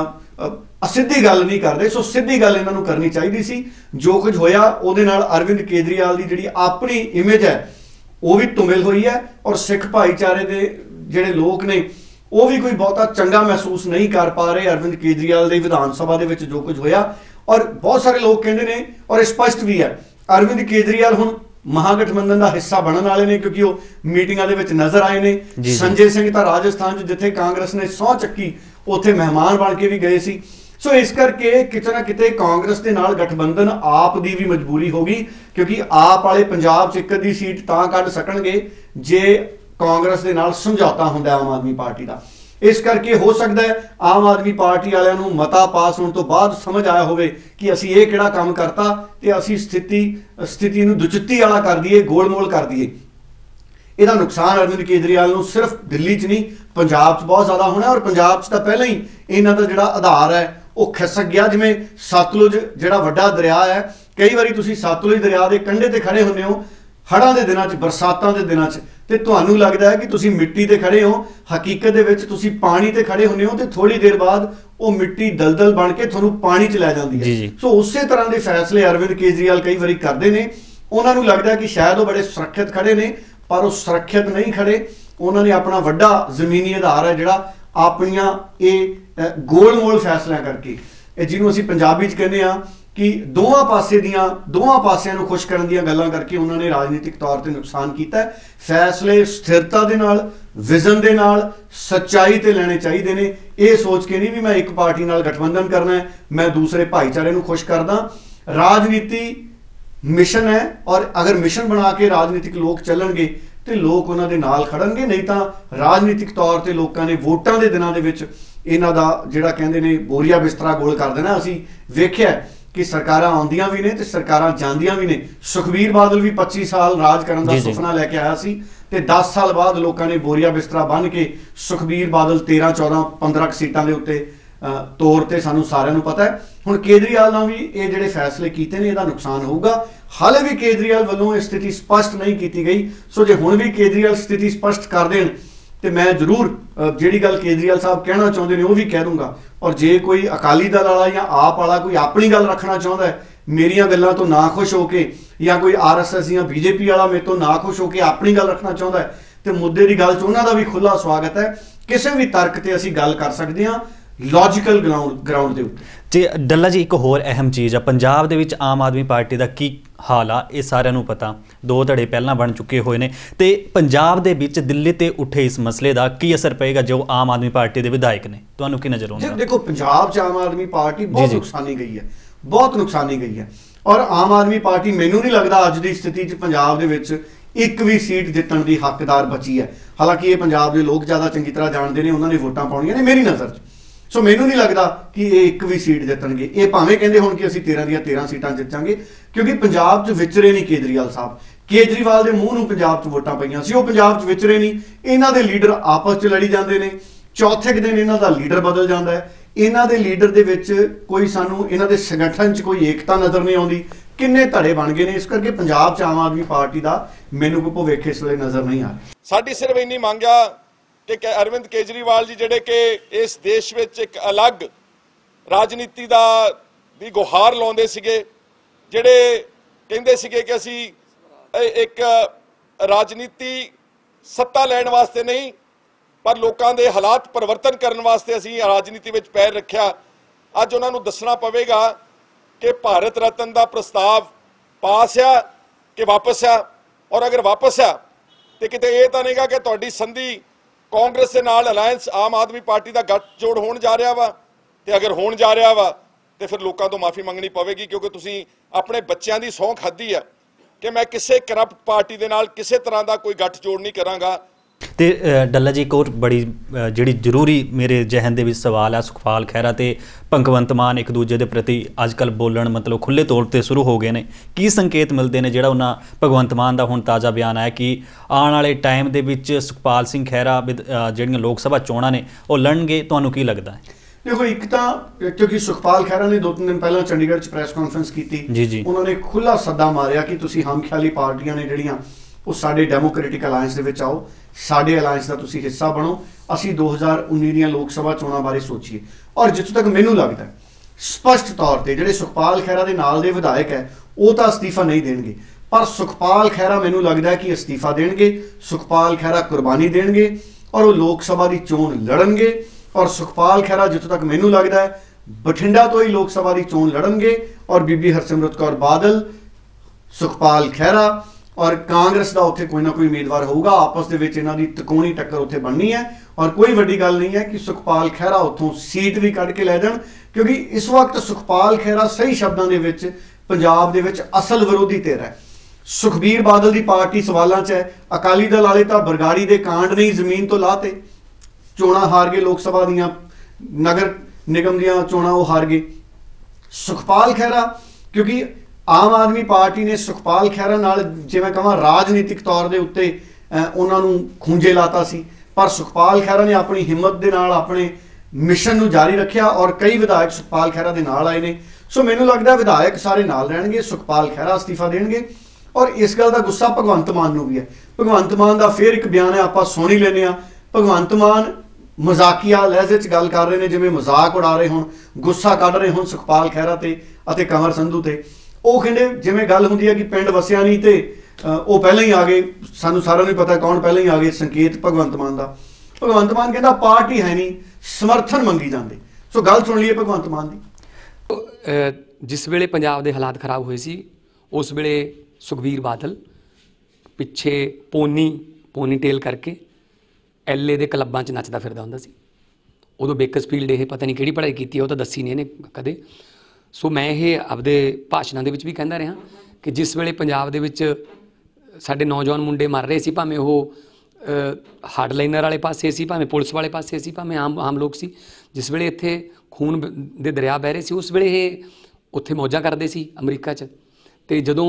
ਅਸਿੱਧੀ ਗੱਲ ਨਹੀਂ ਕਰਦੇ। ਸੋ ਸਿੱਧੀ ਗੱਲ ਇਹਨਾਂ ਨੂੰ ਕਰਨੀ ਚਾਹੀਦੀ ਸੀ। ਜੋ ਕੁਝ ਹੋਇਆ ਉਹਦੇ ਨਾਲ ਅਰਵਿੰਦ ਕੇਜਰੀਵਾਲ ਦੀ ਜਿਹੜੀ ਆਪਣੀ ਇਮੇਜ ਹੈ ਉਹ ਵੀ ਧੁਮਿਲ ਹੋਈ ਹੈ ਔਰ ਸਿੱਖ ਭਾਈਚਾਰੇ ਦੇ ਜਿਹੜੇ ਲੋਕ ਨੇ ਉਹ ਵੀ ਕੋਈ ਬਹੁਤਾ ਚੰਗਾ ਮਹਿਸੂਸ ਨਹੀਂ ਕਰ ਪਾ ਰਹੇ ਅਰਵਿੰਦ ਕੇਜਰੀਵਾਲ ਦੇ ਵਿਧਾਨ ਸਭਾ ਦੇ ਵਿੱਚ ਜੋ ਕੁਝ ਹੋਇਆ। ਔਰ ਬਹੁਤ ਸਾਰੇ ਲੋਕ ਕਹਿੰਦੇ ਨੇ ਔਰ ਸਪਸ਼ਟ ਵੀ ਹੈ ਅਰਵਿੰਦ ਕੇਜਰੀਵਾਲ ਹੁਣ ਮਹਾਗਠਬੰਧਨ ਦਾ ਹਿੱਸਾ ਬਣਨ ਵਾਲੇ ਨੇ, ਕਿਉਂਕਿ ਉਹ ਮੀਟਿੰਗਾਂ ਦੇ ਵਿੱਚ ਨਜ਼ਰ ਆਏ ਨੇ। ਸੰਜੇ ਸਿੰਘ ਤਾਂ ਰਾਜਸਥਾਨ 'ਚ ਜਿੱਥੇ ਕਾਂਗਰਸ ਨੇ ਸਹੁੰ ਚੱਕੀ ਉੱਥੇ ਮਹਿਮਾਨ ਬਣ ਕੇ ਵੀ ਗਏ ਸੀ। ਸੋ ਇਸ ਕਰਕੇ ਕਿਤੇ ਨਾ ਕਿਤੇ ਕਾਂਗਰਸ ਦੇ ਨਾਲ ਗਠਬੰਧਨ ਆਪ ਦੀ ਵੀ ਮਜਬੂਰੀ ਹੋ ਗਈ, ਕਿਉਂਕਿ ਆਪ ਵਾਲੇ ਪੰਜਾਬ 'ਚ ਇੱਕ ਅੱਧੀ ਸੀਟ ਤਾਂ ਕੱਢ ਸਕਣਗੇ ਜੇ ਕਾਂਗਰਸ ਦੇ ਨਾਲ ਸਮਝੌਤਾ ਹੁੰਦਾ ਆਮ ਆਦਮੀ ਪਾਰਟੀ ਦਾ। ਇਸ ਕਰਕੇ ਹੋ ਸਕਦਾ ਹੈ ਆਮ ਆਦਮੀ ਪਾਰਟੀ ਵਾਲਿਆਂ ਨੂੰ ਮਤਾ ਪਾਸ ਹੋਣ ਤੋਂ ਬਾਅਦ ਸਮਝ ਆਇਆ ਹੋਵੇ ਕਿ ਅਸੀਂ ਇਹ ਕਿਹੜਾ ਕੰਮ ਕਰਤਾ ਤੇ ਅਸੀਂ ਸਥਿਤੀ ਨੂੰ ਦੁਚਿੱਤੀ ਵਾਲਾ ਕਰ ਦਈਏ, ਗੋਲਮੋਲ ਕਰ ਦਈਏ। ਇਹਦਾ ਨੁਕਸਾਨ ਅਰਵਿੰਦ ਕੇਜਰੀਵਾਲ ਨੂੰ ਸਿਰਫ ਦਿੱਲੀ 'ਚ ਨਹੀਂ ਪੰਜਾਬ 'ਚ ਬਹੁਤ ਜ਼ਿਆਦਾ ਹੋਣਾ। ਔਰ ਪੰਜਾਬ 'ਚ ਤਾਂ ਪਹਿਲਾਂ ਹੀ ਇਹਨਾਂ ਦਾ ਜਿਹੜਾ ਆਧਾਰ ਹੈ ਉਹ ਖਿਸਕ ਗਿਆ। ਜਿਵੇਂ ਸਤਲੁਜ ਜਿਹੜਾ ਵੱਡਾ ਦਰਿਆ ਹੈ, ਕਈ ਵਾਰੀ ਤੁਸੀਂ ਸਤਲੁਜ ਦਰਿਆ ਦੇ ਕੰਢੇ ਤੇ ਖੜੇ ਹੁੰਦੇ ਹੋ ਹੜ੍ਹਾਂ ਦੇ ਦਿਨਾਂ 'ਚ, ਬਰਸਾਤਾਂ ਦੇ ਦਿਨਾਂ 'ਚ, ਤੇ ਤੁਹਾਨੂੰ ਲੱਗਦਾ ਹੈ ਕਿ ਤੁਸੀਂ ਮਿੱਟੀ ਤੇ ਖੜੇ ਹੋ, ਹਕੀਕਤ ਦੇ ਵਿੱਚ ਤੁਸੀਂ ਪਾਣੀ ਤੇ ਖੜੇ ਹੁੰਦੇ ਹੋ ਤੇ ਥੋੜੀ ਦੇਰ ਬਾਅਦ ਉਹ ਮਿੱਟੀ ਦਲਦਲ ਬਣ ਕੇ ਤੁਹਾਨੂੰ ਪਾਣੀ 'ਚ ਲੈ ਜਾਂਦੀ ਹੈ। ਸੋ ਉਸੇ ਤਰ੍ਹਾਂ ਦੇ ਫੈਸਲੇ ਅਰਵਿੰਦ ਕੇਜਰੀਵਾਲ ਕਈ ਵਾਰੀ ਕਰਦੇ ਨੇ। ਉਹਨਾਂ ਨੂੰ ਲੱਗਦਾ ਕਿ ਸ਼ਾਇਦ ਉਹ ਬੜੇ ਸੁਰੱਖਿਅਤ ਖੜੇ ਨੇ, ਪਰ ਉਹ ਸੁਰੱਖਿਅਤ ਨਹੀਂ ਖੜੇ। ਉਹਨਾਂ ਨੇ ਆਪਣਾ ਵੱਡਾ ਜ਼ਮੀਨੀ ਆਧਾਰ ਹੈ ਜਿਹੜਾ ਆਪਣੀਆਂ ਇਹ ਗੋਲਮੋਲ ਫੈਸਲਿਆਂ ਕਰਕੇ, ਇਹ ਜਿਹਨੂੰ ਅਸੀਂ ਪੰਜਾਬੀ 'ਚ ਕਹਿੰਦੇ ਆ ਕਿ ਦੋਵਾਂ ਪਾਸਿਆਂ ਨੂੰ ਖੁਸ਼ ਕਰਨ ਦੀਆਂ ਗੱਲਾਂ ਕਰਕੇ ਉਹਨਾਂ ਨੇ ਰਾਜਨੀਤਿਕ ਤੌਰ ਤੇ ਨੁਕਸਾਨ ਕੀਤਾ ਹੈ। ਫੈਸਲੇ ਸਥਿਰਤਾ ਦੇ ਨਾਲ, ਵਿਜ਼ਨ ਦੇ ਨਾਲ, ਸੱਚਾਈ ਤੇ ਲੈਣੇ ਚਾਹੀਦੇ ਨੇ। ਇਹ ਸੋਚ ਕੇ ਨਹੀਂ ਵੀ ਮੈਂ ਇੱਕ ਪਾਰਟੀ ਨਾਲ ਗਠਬੰਧਨ ਕਰਨਾ ਹੈ, ਮੈਂ ਦੂਸਰੇ ਭਾਈਚਾਰੇ ਨੂੰ ਖੁਸ਼ ਕਰਦਾ। ਰਾਜਨੀਤੀ ਮਿਸ਼ਨ ਹੈ ਔਰ ਅਗਰ ਮਿਸ਼ਨ ਬਣਾ ਕੇ ਰਾਜਨੀਤਿਕ ਲੋਕ ਚੱਲਣਗੇ ਤੇ ਲੋਕ ਉਹਨਾਂ ਦੇ ਨਾਲ ਖੜਨਗੇ। ਨਹੀਂ ਤਾਂ ਰਾਜਨੀਤਿਕ ਤੌਰ ਤੇ ਲੋਕਾਂ ਨੇ ਵੋਟਾਂ ਦੇ ਦਿਨਾਂ ਦੇ ਵਿੱਚ ਇਹਨਾਂ ਦਾ ਜਿਹੜਾ ਕਹਿੰਦੇ ਨੇ ਬੋਰੀਆ ਬਿਸਤਰਾ ਗੋਲ ਕਰ ਦੇਣਾ। ਅਸੀਂ ਵੇਖਿਆ ਕਿ ਸਰਕਾਰਾਂ ਆਉਂਦੀਆਂ ਵੀ ਨੇ ਤੇ ਸਰਕਾਰਾਂ ਜਾਂਦੀਆਂ ਵੀ ਨੇ। ਸੁਖਬੀਰ ਬਾਦਲ ਵੀ 25 ਸਾਲ ਰਾਜ ਕਰਨ ਦਾ ਸੁਪਨਾ ਲੈ ਕੇ ਆਇਆ ਸੀ ਤੇ 10 ਸਾਲ ਬਾਅਦ ਲੋਕਾਂ ਨੇ ਬੋਰੀਆ ਬਿਸਤਰਾ ਬੰਨ੍ਹ ਕੇ ਸੁਖਬੀਰ ਬਾਦਲ 13, 14, 15 ਸੀਟਾਂ ਦੇ ਉੱਤੇ ਤੋਰ ਤੇ ਸਾਨੂੰ ਸਾਰਿਆਂ ਨੂੰ ਪਤਾ ਹੈ। ਹੁਣ ਕੇਜਰੀਵਾਲ ਨਾਲ ਵੀ ਇਹ ਜਿਹੜੇ ਫੈਸਲੇ ਕੀਤੇ ਨੇ ਇਹਦਾ ਨੁਕਸਾਨ ਹੋਊਗਾ। ਹਾਲੇ ਵੀ ਕੇਜਰੀਵਾਲ ਵੱਲੋਂ ਇਹ ਸਥਿਤੀ ਸਪਸ਼ਟ ਨਹੀਂ ਕੀਤੀ ਗਈ। ਸੋ ਜੇ ਹੁਣ ਵੀ ਕੇਜਰੀਵਾਲ ਸਥਿਤੀ ਸਪਸ਼ਟ ਕਰ ਦੇਣ ਤੇ ਮੈਂ ਜ਼ਰੂਰ ਜਿਹੜੀ ਗੱਲ ਕੇਜਰੀਵਾਲ ਸਾਹਿਬ ਕਹਿਣਾ ਚਾਹੁੰਦੇ ਨੇ ਉਹ ਵੀ ਕਹਿ ਦੂੰਗਾ। ਔਰ ਜੇ ਕੋਈ ਅਕਾਲੀ ਦਲ ਵਾਲਾ ਜਾਂ ਆਪ ਵਾਲਾ ਕੋਈ ਆਪਣੀ ਗੱਲ ਰੱਖਣਾ ਚਾਹੁੰਦਾ ਹੈ, ਮੇਰੀਆਂ ਗੱਲਾਂ ਤੋਂ ਨਾ ਖੁਸ਼ ਹੋ ਕੇ, ਜਾਂ ਕੋਈ RSS ਜਾਂ BJP ਵਾਲਾ ਮੇਰੇ ਤੋਂ ਨਾ ਖੁਸ਼ ਹੋ ਕੇ ਆਪਣੀ ਗੱਲ ਰੱਖਣਾ ਚਾਹੁੰਦਾ ਹੈ ਤੇ ਮੁੱਦੇ ਦੀ ਗੱਲ 'ਚ ਉਹਨਾਂ ਦਾ ਵੀ ਖੁੱਲ੍ਹਾ ਸਵਾਗਤ ਹੈ। ਕਿਸੇ ਵੀ ਤਰਕ ਤੇ ਅਸੀਂ ਗੱਲ ਕਰ ਸਕਦੇ ਹਾਂ ਲੌਜੀਕਲ ਗਰਾਊਂਡ ਦੇ ਉੱਤੇ। ਜੀ ਡੱਲਾ ਜੀ, ਇੱਕ ਹੋਰ ਅਹਿਮ ਚੀਜ਼ ਆ, ਪੰਜਾਬ ਦੇ ਵਿੱਚ ਆਮ ਆਦਮੀ ਪਾਰਟੀ ਦਾ ਕੀ ਹਾਲ ਆ ਇਹ ਸਾਰਿਆਂ ਨੂੰ ਪਤਾ। 2 ਧੜੇ ਪਹਿਲਾਂ ਬਣ ਚੁੱਕੇ ਹੋਏ ਨੇ ਤੇ ਪੰਜਾਬ ਦੇ ਵਿੱਚ ਦਿੱਲੀ ਤੇ ਉੱਠੇ ਇਸ ਮਸਲੇ ਦਾ ਕੀ ਅਸਰ ਪਏਗਾ ਜੋ ਆਮ ਆਦਮੀ ਪਾਰਟੀ ਦੇ ਵਿਧਾਇਕ ਨੇ? ਤੁਹਾਨੂੰ ਕੀ ਨਜ਼ਰ ਆਉਂਦਾ? ਦੇਖੋ, ਪੰਜਾਬ 'ਚ ਆਮ ਆਦਮੀ ਪਾਰਟੀ ਬਹੁਤ ਨੁਕਸਾਨੀ ਗਈ ਹੈ, ਬਹੁਤ ਨੁਕਸਾਨੀ ਗਈ ਹੈ। ਔਰ ਆਮ ਆਦਮੀ ਪਾਰਟੀ ਮੈਨੂੰ ਨਹੀਂ ਲੱਗਦਾ ਅੱਜ ਦੀ ਸਥਿਤੀ 'ਚ ਪੰਜਾਬ ਦੇ ਵਿੱਚ ਇੱਕ ਵੀ ਸੀਟ ਜਿੱਤਣ ਦੀ ਹੱਕਦਾਰ ਬਚੀ ਹੈ। ਹਾਲਾਂਕਿ ਇਹ ਪੰਜਾਬ ਦੇ ਲੋਕ ਜ਼ਿਆਦਾ ਚੰਗੀ ਤਰ੍ਹਾਂ ਜਾਣਦੇ ਨੇ, ਉਹਨਾਂ ਨੇ ਵੋਟਾਂ ਪਾਉਣੀਆਂ ਨੇ ਮੇਰੀ ਨਜ਼ਰ 'ਚ। ਸੋ ਮੈਨੂੰ ਨਹੀਂ ਲੱਗਦਾ ਕਿ ਇਹ ਇੱਕ ਵੀ ਸੀਟ ਜਿੱਤਣਗੇ। ਇਹ ਭਾਵੇਂ ਕਹਿੰਦੇ ਹੁਣ ਕਿ ਅਸੀਂ 13 ਦੀਆਂ 13 ਸੀਟਾਂ ਜਿੱਤਾਂਗੇ, ਕਿਉਂਕਿ ਪੰਜਾਬ 'ਚ ਵਿਚਰੇ ਨਹੀਂ ਕੇਜਰੀਵਾਲ ਸਾਹਿਬ। ਕੇਜਰੀਵਾਲ ਦੇ ਮੂੰਹ ਨੂੰ ਪੰਜਾਬ 'ਚ ਵੋਟਾਂ ਪਈਆਂ ਸੀ, ਉਹ ਪੰਜਾਬ 'ਚ ਵਿਚਰੇ ਨਹੀਂ। ਇਹਨਾਂ ਦੇ ਲੀਡਰ ਆਪਸ 'ਚ ਲੜੀ ਜਾਂਦੇ ਨੇ, ਚੌਥੇ ਦਿਨ ਇਹਨਾਂ ਦਾ ਲੀਡਰ ਬਦਲ ਜਾਂਦਾ ਹੈ। ਇਹਨਾਂ ਦੇ ਲੀਡਰ ਦੇ ਵਿੱਚ ਕੋਈ ਸਾਨੂੰ ਇਹਨਾਂ ਦੇ ਸੰਗਠਨ 'ਚ ਕੋਈ ਏਕਤਾ ਨਜ਼ਰ ਨਹੀਂ ਆਉਂਦੀ। ਕਿੰਨੇ ਧੜੇ ਬਣ ਗਏ ਨੇ। ਇਸ ਕਰਕੇ ਪੰਜਾਬ 'ਚ ਆਮ ਆਦਮੀ ਪਾਰਟੀ ਦਾ ਮੈਨੂੰ ਕੋਈ ਭਵਿੱਖ ਇਸ ਵੇਲੇ ਨਜ਼ਰ ਨਹੀਂ ਆ ਰਿਹਾ। ਸਾਡੀ ਸਿਰਫ ਇੰਨੀ ਮੰਗ ਆ ਕਿ ਅਰਵਿੰਦ ਕੇਜਰੀਵਾਲ ਜੀ ਜਿਹੜੇ ਕਿ ਇਸ ਦੇਸ਼ ਵਿੱਚ ਇੱਕ ਅਲੱਗ ਰਾਜਨੀਤੀ ਦੀ ਗੁਹਾਰ ਲਾਉਂਦੇ ਸੀਗੇ, ਜਿਹੜੇ ਕਹਿੰਦੇ ਸੀਗੇ ਕਿ ਅਸੀਂ ਇੱਕ ਰਾਜਨੀਤੀ ਸੱਤਾ ਲੈਣ ਵਾਸਤੇ ਨਹੀਂ, पर लोगों के हालात परिवर्तन करने वास्ते असीं राजनीति में पैर रखा। अज उन्होंने दसना पवेगा कि भारत रत्न का प्रस्ताव पास आ कि वापस आ, और अगर वापस आ तो किते ये तो नहीं गा कि तुहाडी संधि कांग्रेस के नाल अलायंस आम आदमी पार्टी का गठजोड़ होण जा रहा वा, ते अगर होण जा रहा वा तो फिर लोगों तो माफ़ी मंगनी पवेगी, क्योंकि तुसीं अपने बच्चों की सौं खाधी है कि मैं किसी करप्ट पार्टी के नाल किसी तरह का कोई गठजोड़ नहीं करांगा। तो डल्ला जी एक और बड़ी जी जरूरी मेरे जहन के सवाल है, सुखपाल खैरा तो भगवंत मान एक दूजे के प्रति अजकल बोलन मतलब खुले तौर पर शुरू हो गए हैं। की संकेत मिलते हैं जो उन्होंने भगवंत मान का हुण ताज़ा बयान आया कि आने वाले टाइम के सुखपाल सिंह खैरा जिहड़ियां लोक सभा चोणां ने वो लड़नगे, तुहानूं की लगता है? देखो, एक तो क्योंकि सुखपाल खैरा ने 2-3 दिन पहले चंडीगढ़ च प्रैस कॉन्फ्रेंस की, उन्होंने खुला सद्दा मारिया कि तुसीं हमख्याली पार्टियां ने जिहड़ियां वो साडे डेमोक्रेटिक अलायंस दे विच आओ, साडे अलायंस का तुसीं हिस्सा बनो, असीं 2019 ਦੀਆਂ लोक सभा चोणां बारे सोचीए। और जित्थों तक मैनूं लगदा है स्पष्ट तौर पर जिहड़े सुखपाल खैरा दे नाल दे विधायक है वो तो अस्तीफा नहीं देणगे, पर सुखपाल खैरा मैनूं लगदा है कि अस्तीफा देणगे, सुखपाल खैरा कुर्बानी देणगे और वो लोक सभा की चोण लड़नगे। और सुखपाल खैरा जितों तक मैनूं लगदा है बठिंडा तो ही लोक सभा की चोण लड़नगे और बीबी हरसिमरत कौर बादल, सुखपाल खैरा और कांग्रेस का उत्थे कोई ना कोई उम्मीदवार होगा। आपस दे विच इन्हां दी त्रिकोणी टक्कर उत्थे बननी है और कोई वड्डी गल नहीं है कि सुखपाल खैरा उत्थों सीट भी कढ़ के लै जाण, क्योंकि इस वक्त सुखपाल खैरा सही शब्दों के विच पंजाब दे विच असल विरोधी धिर है। सुखबीर बादल की पार्टी सवालों च है, अकाली दल वाले तो बरगाड़ी के कांड नहीं जमीन तो लाते, चोणां हार गए, लोक सभा दियां नगर निगम दियां चोणां वो हार गए। सुखपाल खैरा क्योंकि आम आदमी पार्टी ने सुखपाल खैरा नाल जिवें कहां राजनीतिक तौर के उत्ते उन्हां नूं खूंजे लाता सी, पर सुखपाल खैरा ने अपनी हिम्मत दे नाल अपने मिशन नूं जारी रखिया और कई विधायक सुखपाल खैरा दे नाल आए ने। सो मैनूं लगदा विधायक सारे नाल रहणगे, सुखपाल खैरा अस्तीफा देणगे। और इस गल का गुस्सा भगवंत मान नूं भी है। भगवंत मान का फिर एक बयान है, आपां सुण ही लैंदे आ। भगवंत मान मजाकिया लहजे च गल कर रहे हैं, जिवें मजाक उड़ा रहे होण, गुस्सा कढ रहे होण सुखपाल खैरा ते अते कंवर संधू ते। ਉਹ ਕਹਿੰਦੇ ਜਿਵੇਂ ਗੱਲ ਹੁੰਦੀ ਹੈ ਕਿ ਪਿੰਡ ਵਸਿਆ ਨਹੀਂ ਤੇ ਉਹ ਪਹਿਲਾਂ ਹੀ ਆ ਗਏ, ਸਾਨੂੰ ਸਾਰਿਆਂ ਨੂੰ ਪਤਾ ਕੌਣ ਪਹਿਲਾਂ ਹੀ ਆ ਗਏ, ਸੰਕੇਤ ਭਗਵੰਤ ਮਾਨ ਦਾ। ਭਗਵੰਤ ਮਾਨ ਕਹਿੰਦਾ ਪਾਰਟੀ ਹੈ ਨਹੀਂ, ਸਮਰਥਨ ਮੰਗੀ ਜਾਂਦੇ। ਸੋ ਗੱਲ ਸੁਣ ਲਈਏ ਭਗਵੰਤ ਮਾਨ ਦੀ। ਜਿਸ ਵੇਲੇ ਪੰਜਾਬ ਦੇ ਹਾਲਾਤ ਖਰਾਬ ਹੋਏ ਸੀ ਉਸ ਵੇਲੇ ਸੁਖਬੀਰ ਬਾਦਲ ਪਿੱਛੇ ਪੋਨੀ ਟੇਲ ਕਰਕੇ ਐਲਏ ਦੇ ਕਲੱਬਾਂ 'ਚ ਨੱਚਦਾ ਫਿਰਦਾ ਹੁੰਦਾ ਸੀ। ਉਦੋਂ ਬੇਕਰਸਫੀਲਡ ਇਹ ਪਤਾ ਨਹੀਂ ਕਿਹੜੀ ਪੜ੍ਹਾਈ ਕੀਤੀ ਹੈ, ਉਹ ਤਾਂ ਦੱਸੀ ਨਹੀਂ ਇਹਨੇ ਕਦੇ। ਸੋ ਮੈਂ ਇਹ ਆਪਦੇ ਭਾਸ਼ਣਾਂ ਦੇ ਵਿੱਚ ਵੀ ਕਹਿੰਦਾ ਰਿਹਾ ਕਿ ਜਿਸ ਵੇਲੇ ਪੰਜਾਬ ਦੇ ਵਿੱਚ ਸਾਡੇ ਨੌਜਵਾਨ ਮੁੰਡੇ ਮਰ ਰਹੇ ਸੀ, ਭਾਵੇਂ ਉਹ ਹਾਰਡਲਾਈਨਰ ਵਾਲੇ ਪਾਸੇ ਸੀ, ਭਾਵੇਂ ਪੁਲਿਸ ਵਾਲੇ ਪਾਸੇ ਸੀ, ਭਾਵੇਂ ਆਮ ਲੋਕ ਸੀ, ਜਿਸ ਵੇਲੇ ਇੱਥੇ ਖੂਨ ਦੇ ਦਰਿਆ ਵਹਿ ਰਹੇ ਸੀ ਉਸ ਵੇਲੇ ਇਹ ਉੱਥੇ ਮੌਜਾਂ ਕਰਦੇ ਸੀ ਅਮਰੀਕਾ 'ਚ। ਅਤੇ ਜਦੋਂ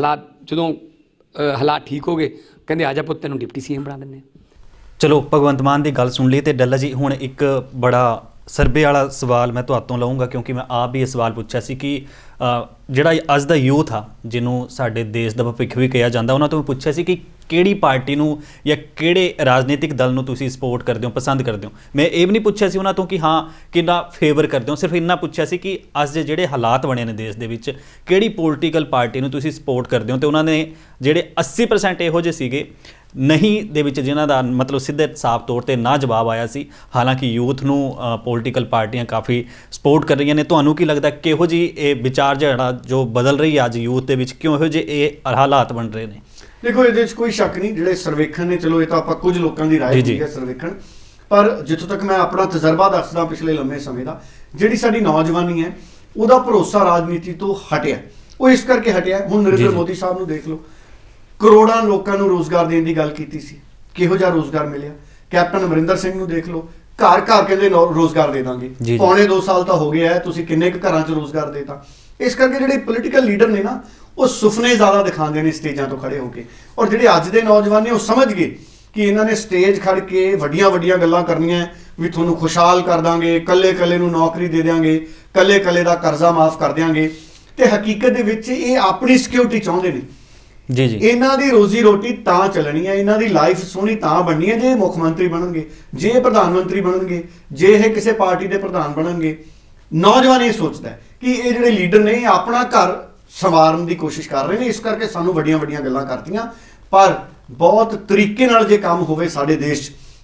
ਹਾਲਾਤ ਠੀਕ ਹੋ ਗਏ ਕਹਿੰਦੇ ਆ ਜਾ ਪੁੱਤ ਤੈਨੂੰ ਡਿਪਟੀ ਸੀਐਮ ਬਣਾ ਦਿੰਦੇ। ਚਲੋ ਭਗਵੰਤ ਮਾਨ ਦੀ ਗੱਲ ਸੁਣ ਲਈ। ਤੇ ਡੱਲਾ ਜੀ ਹੁਣ ਇੱਕ ਬੜਾ ਸਰਵੇ ਵਾਲਾ ਸਵਾਲ ਮੈਂ ਤੁਹਾਤੋਂ ਲਵਾਂਗਾ, ਕਿਉਂਕਿ ਮੈਂ ਆਪ ਵੀ ਇਹ ਸਵਾਲ ਪੁੱਛਿਆ ਸੀ ਕਿ ਜਿਹੜਾ ਅੱਜ ਦਾ ਯੂਥ ਆ ਜਿਹਨੂੰ ਸਾਡੇ ਦੇਸ਼ ਦਾ ਭਵਿੱਖ ਵੀ ਕਿਹਾ ਜਾਂਦਾ, ਉਹਨਾਂ ਤੋਂ ਮੈਂ ਪੁੱਛਿਆ ਸੀ ਕਿ ਕਿਹੜੀ ਪਾਰਟੀ ਨੂੰ ਜਾਂ ਕਿਹੜੇ ਰਾਜਨੀਤਿਕ ਦਲ ਨੂੰ ਤੁਸੀਂ ਸਪੋਰਟ ਕਰਦੇ ਹੋ, ਪਸੰਦ ਕਰਦੇ ਹੋ। ਮੈਂ ਇਹ ਵੀ ਨਹੀਂ ਪੁੱਛਿਆ ਸੀ ਉਹਨਾਂ ਤੋਂ ਕਿ ਹਾਂ ਕਿੰਨਾ ਫੇਵਰ ਕਰਦੇ ਹੋ, ਸਿਰਫ ਇੰਨਾ ਪੁੱਛਿਆ ਸੀ ਕਿ ਅੱਜ ਦੇ ਜਿਹੜੇ ਹਾਲਾਤ ਬਣੇ ਨੇ ਦੇਸ਼ ਦੇ ਵਿੱਚ ਕਿਹੜੀ ਪੋਲੀਟੀਕਲ ਪਾਰਟੀ ਨੂੰ ਤੁਸੀਂ ਸਪੋਰਟ ਕਰਦੇ ਹੋ। ਤੇ ਉਹਨਾਂ ਨੇ ਜਿਹੜੇ 80% ਇਹੋ ਜਿਹੇ ਸੀਗੇ ਨਹੀਂ ਦੇ ਵਿੱਚ ਜਿਨ੍ਹਾਂ ਦਾ ਮਤਲਬ ਸਿੱਧੇ ਸਾਫ਼ ਤੌਰ 'ਤੇ ਨਾ ਜਵਾਬ ਆਇਆ ਸੀ। ਹਾਲਾਂਕਿ ਯੂਥ ਨੂੰ ਪੋਲੀਟੀਕਲ ਪਾਰਟੀਆਂ ਕਾਫੀ ਸਪੋਰਟ ਕਰ ਰਹੀਆਂ ਨੇ। ਤੁਹਾਨੂੰ ਕੀ ਲੱਗਦਾ ਕਿਹੋ ਜਿਹੀ ਇਹ ਵਿਚਾਰ ਜਿਹੜਾ ਜੋ ਬਦਲ ਰਹੀ ਹੈ ਅੱਜ ਯੂਥ ਦੇ ਵਿੱਚ, ਕਿਉਂ ਇਹੋ ਜਿਹੇ ਇਹ ਹਾਲਾਤ ਬਣ ਰਹੇ ਨੇ? देखो ये कोई शक नहीं, ਜਿਹੜੇ ਸਰਵੇਖਣ ਨੇ ਚਲੋ ਇਹ ਤਾਂ ਆਪਾਂ ਕੁਝ ਲੋਕਾਂ ਦੀ ਰਾਏ ਹੁੰਦੀ ਹੈ ਸਰਵੇਖਣ, ਪਰ ਜਿੱਥੋਂ ਤੱਕ ਮੈਂ ਆਪਣਾ ਤਜਰਬਾ ਦੱਸਦਾ ਪਿਛਲੇ ਲੰਮੇ ਸਮੇਂ ਦਾ, ਜਿਹੜੀ ਸਾਡੀ ਨੌਜਵਾਨੀ ਹੈ ਉਹਦਾ ਭਰੋਸਾ ਰਾਜਨੀਤੀ ਤੋਂ ਹਟਿਆ। ਉਹ ਇਸ ਕਰਕੇ ਹਟਿਆ, ਹੁਣ ਨਰਿੰਦਰ ਮੋਦੀ ਸਾਹਿਬ ਨੂੰ ਦੇਖ ਲਓ, ਕਰੋੜਾਂ ਲੋਕਾਂ ਨੂੰ ਰੋਜ਼ਗਾਰ ਦੇਣ ਦੀ ਗੱਲ ਕੀਤੀ ਸੀ, ਕਿਹੋ ਜਿਹਾ ਰੋਜ਼ਗਾਰ ਮਿਲਿਆ। ਕੈਪਟਨ ਅਮਰਿੰਦਰ ਸਿੰਘ ਨੂੰ ਦੇਖ ਲਓ, ਘਰ ਘਰ ਕਹਿੰਦੇ ਰੋਜ਼ਗਾਰ ਦੇ ਦਾਂਗੇ, ਪੌਣੇ 2 ਸਾਲ ਤਾਂ ਹੋ ਗਿਆ, ਤੁਸੀਂ ਕਿੰਨੇ ਕੁ ਘਰਾਂ 'ਚ ਰੋਜ਼ਗਾਰ ਦੇਤਾ। ਇਸ ਕਰਕੇ ਜਿਹੜੇ ਪੋਲੀਟੀਕਲ ਲੀਡਰ ਨੇ ਨਾ ਉਹ ਸੁਪਨੇ ਜ਼ਿਆਦਾ ਦਿਖਾਉਂਦੇ ਨੇ ਸਟੇਜਾਂ ਤੋਂ ਖੜੇ ਹੋ ਕੇ, ਔਰ ਜਿਹੜੇ ਅੱਜ ਦੇ ਨੌਜਵਾਨ ਨੇ ਉਹ ਸਮਝ ਗਏ ਕਿ ਇਹਨਾਂ ਨੇ ਸਟੇਜ ਖੜ ਕੇ ਵੱਡੀਆਂ ਵੱਡੀਆਂ ਗੱਲਾਂ ਕਰਨੀਆਂ ਵੀ ਤੁਹਾਨੂੰ ਖੁਸ਼ਹਾਲ ਕਰ ਦਾਂਗੇ, ਕੱਲੇ ਕੱਲੇ ਨੂੰ ਨੌਕਰੀ ਦੇ ਦਿਆਂਗੇ, ਕੱਲੇ ਕੱਲੇ ਦਾ ਕਰਜ਼ਾ ਮਾਫ ਕਰ ਦਿਆਂਗੇ। ਤੇ ਹਕੀਕਤ ਦੇ ਵਿੱਚ ਇਹ ਆਪਣੀ ਸਿਕਿਉਰਿਟੀ ਚਾਹੁੰਦੇ ਨੇ। ਜੀ ਜੀ, ਇਹਨਾਂ ਦੀ ਰੋਜ਼ੀ ਰੋਟੀ ਤਾਂ ਚੱਲਣੀ ਹੈ, ਇਹਨਾਂ ਦੀ ਲਾਈਫ ਸੋਹਣੀ ਤਾਂ ਬਣਨੀ ਹੈ ਜੇ ਮੁੱਖ ਮੰਤਰੀ ਬਣਨਗੇ, ਜੇ ਪ੍ਰਧਾਨ ਮੰਤਰੀ ਬਣਨਗੇ, ਜੇ ਇਹ ਕਿਸੇ ਪਾਰਟੀ ਦੇ ਪ੍ਰਧਾਨ ਬਣਨਗੇ। ਨੌਜਵਾਨ ਇਹ ਸੋਚਦਾ ਹੈ ਕਿ ਇਹ ਜਿਹੜੇ ਲੀਡਰ ਨੇ ਆਪਣਾ ਘਰ ਸੰਵਾਰਨ ਦੀ ਕੋਸ਼ਿਸ਼ ਕਰ ਰਹੇ ਨੇ, ਇਸ ਕਰਕੇ ਸਾਨੂੰ ਵੱਡੀਆਂ ਵੱਡੀਆਂ ਗੱਲਾਂ ਕਰਤੀਆਂ। ਪਰ ਬਹੁਤ ਤਰੀਕੇ ਨਾਲ ਜੇ ਕੰਮ ਹੋਵੇ ਸਾਡੇ ਦੇਸ਼ 'ਚ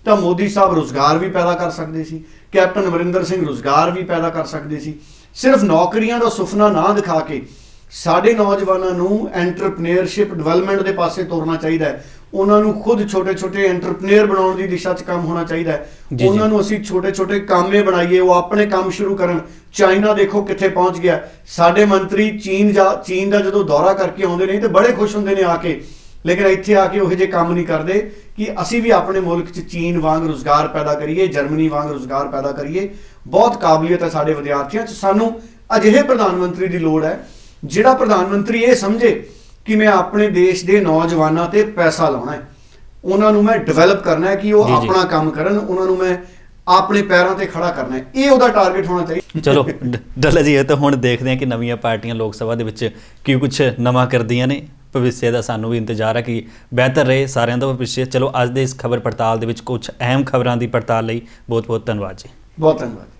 ਤਾਂ ਮੋਦੀ ਸਾਹਿਬ ਰੁਜ਼ਗਾਰ ਵੀ ਪੈਦਾ ਕਰ ਸਕਦੇ ਸੀ, ਕੈਪਟਨ ਅਮਰਿੰਦਰ ਸਿੰਘ ਰੁਜ਼ਗਾਰ ਵੀ ਪੈਦਾ ਕਰ ਸਕਦੇ ਸੀ। ਸਿਰਫ ਨੌਕਰੀਆਂ ਦਾ ਸੁਪਨਾ ਨਾ ਦਿਖਾ ਕੇ ਸਾਡੇ ਨੌਜਵਾਨਾਂ ਨੂੰ ਐਂਟਰਪ੍ਰੀਨਿਅਰਸ਼ਿਪ ਡਿਵੈਲਪਮੈਂਟ ਦੇ ਪਾਸੇ ਤੋਰਨਾ ਚਾਹੀਦਾ ਹੈ। ਉਹਨਾਂ ਨੂੰ ਖੁਦ ਛੋਟੇ-ਛੋਟੇ ਐਂਟਰਪ੍ਰੀਨਿਅਰ ਬਣਾਉਣ ਦੀ ਦਿਸ਼ਾ 'ਚ ਕੰਮ ਹੋਣਾ ਚਾਹੀਦਾ ਹੈ। ਉਹਨਾਂ ਨੂੰ ਅਸੀਂ ਛੋਟੇ-ਛੋਟੇ ਕਾਮੇ ਬਣਾਈਏ, ਉਹ ਆਪਣੇ ਕੰਮ ਸ਼ੁਰੂ ਕਰਨ। ਚਾਈਨਾ ਦੇਖੋ ਕਿੱਥੇ ਪਹੁੰਚ ਗਿਆ। ਸਾਡੇ ਮੰਤਰੀ ਚੀਨ ਦਾ ਜਦੋਂ ਦੌਰਾ ਕਰਕੇ ਆਉਂਦੇ ਨੇ ਤੇ ਬੜੇ ਖੁਸ਼ ਹੁੰਦੇ ਨੇ ਆ ਕੇ, ਲੇਕਿਨ ਇੱਥੇ ਆ ਕੇ ਉਹੋ ਜਿਹੇ ਕੰਮ ਨਹੀਂ ਕਰਦੇ ਕਿ ਅਸੀਂ ਵੀ ਆਪਣੇ ਮੁਲਕ 'ਚ ਚੀਨ ਵਾਂਗ ਰੁਜ਼ਗਾਰ ਪੈਦਾ ਕਰੀਏ, ਜਰਮਨੀ ਵਾਂਗ ਰੁਜ਼ਗਾਰ ਪੈਦਾ ਕਰੀਏ। ਬਹੁਤ ਕਾਬਲੀਅਤ ਹੈ ਸਾਡੇ ਵਿਦਿਆਰਥੀਆਂ 'ਚ। ਸਾਨੂੰ ਅਜਿਹੇ ਪ੍ਰਧਾਨ ਮੰਤਰੀ ਦੀ ਲੋੜ ਹੈ ਜਿਹੜਾ ਪ੍ਰਧਾਨ ਮੰਤਰੀ ਇਹ ਸਮਝੇ ਕਿ ਮੈਂ ਆਪਣੇ ਦੇਸ਼ ਦੇ ਨੌਜਵਾਨਾਂ ਤੇ ਪੈਸਾ ਲਾਉਣਾ ਹੈ, ਉਹਨਾਂ ਨੂੰ ਮੈਂ ਡਿਵੈਲਪ ਕਰਨਾ ਹੈ ਕਿ ਉਹ ਆਪਣਾ ਕੰਮ ਕਰਨ, ਉਹਨਾਂ ਨੂੰ ਮੈਂ ਆਪਣੇ ਪੈਰਾਂ ਤੇ ਖੜਾ ਕਰਨਾ ਹੈ। ਇਹ ਉਹਦਾ ਟਾਰਗੇਟ ਹੋਣਾ ਚਾਹੀਦਾ। ਚਲੋ ਡੱਲਾ ਜੀ, ਇਹ ਤਾਂ ਹੁਣ ਦੇਖਦੇ ਹਾਂ ਕਿ ਨਵੀਆਂ ਪਾਰਟੀਆਂ ਲੋਕ ਸਭਾ ਦੇ ਵਿੱਚ ਕੀ ਕੁਝ ਨਵਾਂ ਕਰਦੀਆਂ ਨੇ। ਭਵਿੱਖ ਦਾ ਸਾਨੂੰ ਵੀ ਇੰਤਜ਼ਾਰ ਹੈ ਕਿ ਬਿਹਤਰ ਰਹੇ ਸਾਰਿਆਂ ਦਾ ਭਵਿੱਖ। ਚਲੋ ਅੱਜ ਦੇ ਇਸ ਖਬਰ ਪੜਤਾਲ ਦੇ ਵਿੱਚ ਕੁਝ ਅਹਿਮ ਖਬਰਾਂ ਦੀ ਪੜਤਾਲ ਲਈ ਬਹੁਤ ਬਹੁਤ ਧੰਨਵਾਦ ਜੀ। ਬਹੁਤ ਧੰਨਵਾਦ।